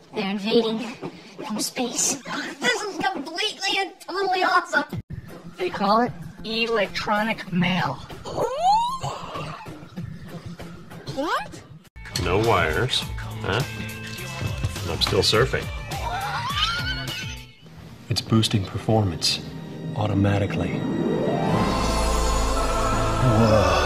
They're invading from space. This is completely and totally awesome. They call it electronic mail. What? No wires, huh? And I'm still surfing. It's boosting performance automatically. Whoa.